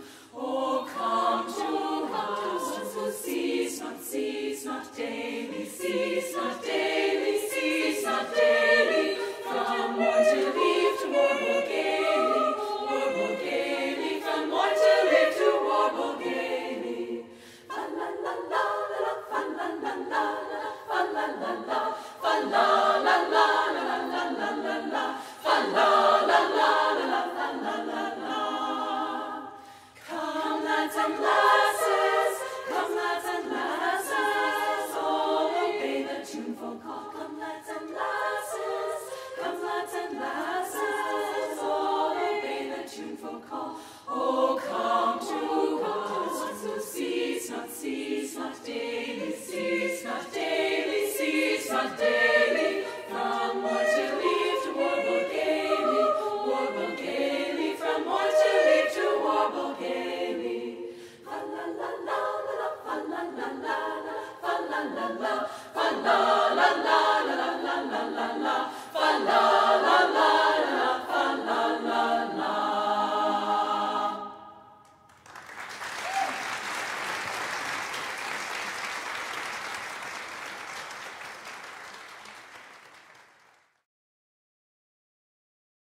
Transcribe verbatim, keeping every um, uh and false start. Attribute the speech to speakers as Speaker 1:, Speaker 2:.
Speaker 1: Oh, come to us who cease not, cease not daily, cease not daily, cease not daily, from morn till eve to warble gaily, warble gaily, from morn till eve to warble gaily. Fa la la la la, fa la la la la, fa la la la, fa la la la la la la la la la, fa la la la la la la la la la. Come lads and lasses, come lads and lasses, all obey the tuneful call. Come lads and lasses, come lads and lasses, all obey the tuneful call. Oh, come to us who cease not, cease not daily, cease not daily, cease not daily, from morn till eve to warble gaily, warble gaily, from morn till eve to warble gaily. Fa la la la la, fa la la la la, fa la la la, fa la